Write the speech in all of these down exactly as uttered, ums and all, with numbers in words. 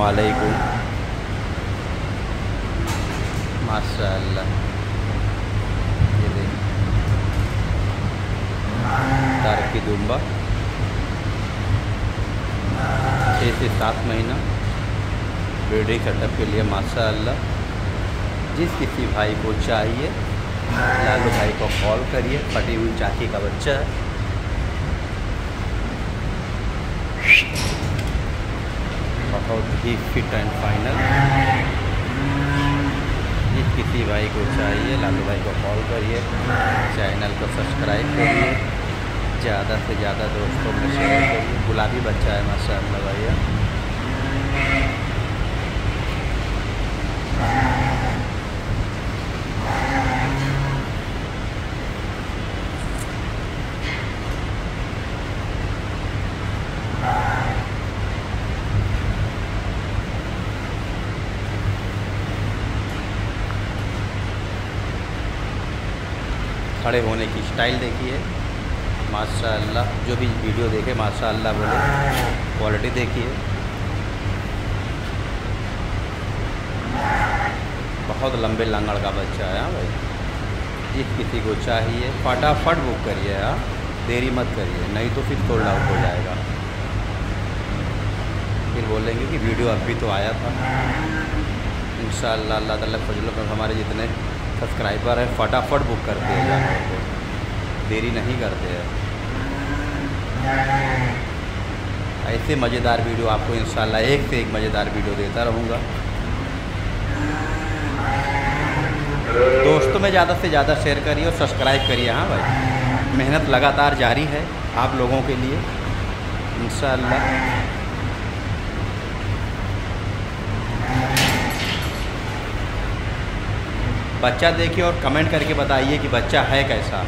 वालेकुम माशाअल्लाह। ये देखिए तार की दुम्बा छः से सात महीना ब्रीडिंग सेटअप के लिए माशाअल्लाह। जिस किसी भाई को चाहिए लालू भाई को कॉल करिए। फटी हुई चाकी का बच्चा है। बहुत ही फिट एंड फाइनल। जिस किसी भाई को चाहिए लालू भाई को कॉल करिए। चैनल को सब्सक्राइब करिए। ज़्यादा से ज़्यादा दोस्तों में शेयर करिए। गुलाबी बच्चा है माशाअल्लाह भैया। खड़े होने की स्टाइल देखिए माशाअल्लाह। जो भी वीडियो देखे माशाअल्लाह बोले। क्वालिटी देखिए बहुत लंबे लांगड़ का बच्चा है। हाँ भाई, जिस किसी को चाहिए फटाफट बुक करिए। हाँ, देरी मत करिए, नहीं तो फिर सोल्ड आउट हो जाएगा। फिर बोलेंगे कि वीडियो अभी तो आया था। इंशाअल्लाह अल्लाह ताला फजल में हमारे जितने सब्सक्राइबर हैं फटाफट बुक करते हैं जानवर को, देरी नहीं करते हैं। ऐसे मज़ेदार वीडियो आपको इंशाअल्लाह एक से एक मज़ेदार वीडियो देता रहूँगा। दोस्तों में ज़्यादा से ज़्यादा शेयर करिए और सब्सक्राइब करिए। हाँ भाई, मेहनत लगातार जारी है आप लोगों के लिए इंशाअल्लाह। बच्चा देखिए और कमेंट करके बताइए कि बच्चा है कैसा।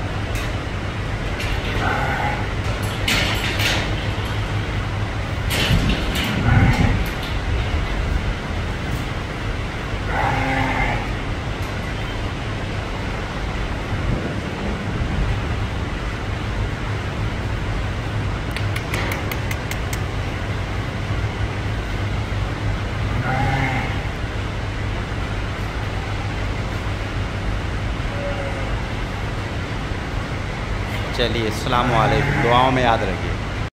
चलिए, अस्सलाम वालेकुम। दुआओं में याद रखिए।